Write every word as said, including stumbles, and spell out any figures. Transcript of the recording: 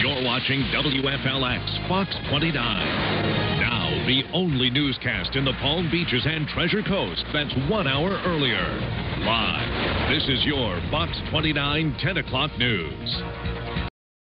You're watching W F L X Fox twenty-nine. Now, the only newscast in the Palm Beaches and Treasure Coast that's one hour earlier. Live, this is your Fox twenty-nine ten o'clock news.